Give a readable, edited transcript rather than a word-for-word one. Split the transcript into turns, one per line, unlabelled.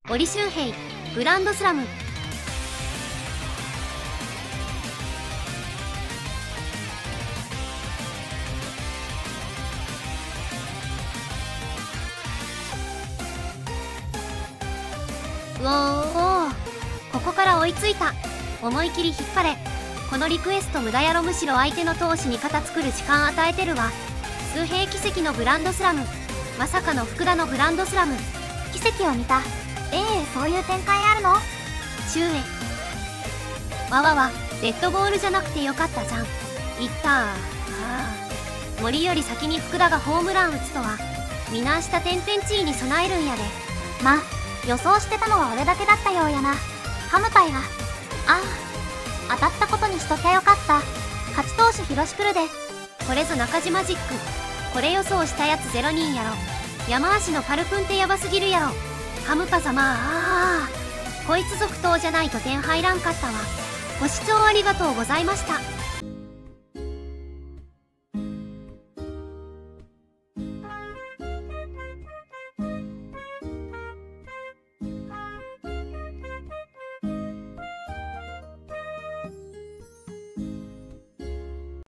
折俊平グランドスラム。うおー、ここから追いついた。思い切り引っ張れ。このリクエスト無駄やろ。むしろ相手の闘志に肩作る時間与えてるわ。数兵奇跡のグランドスラム。まさかの福田のグランドスラム。
奇跡を見た。そういう展開あるの？
シュウエ。わわわ、デッドボールじゃなくてよかったじゃん。いったー。森より先に福田がホームラン打つとは。みなした天変地異に備えるんやで。
ま、予想してたのは俺だけだったようやな。ハムパイが。当たったことにしときゃよかった。勝ち投手広しくるで。
これぞ中島ジック。これ予想したやつ0人やろ。山足のパルプンってヤバすぎるやろ。ハムパ様こいつ続投じゃないと点入らんかったわ。ご視聴ありがとうございました。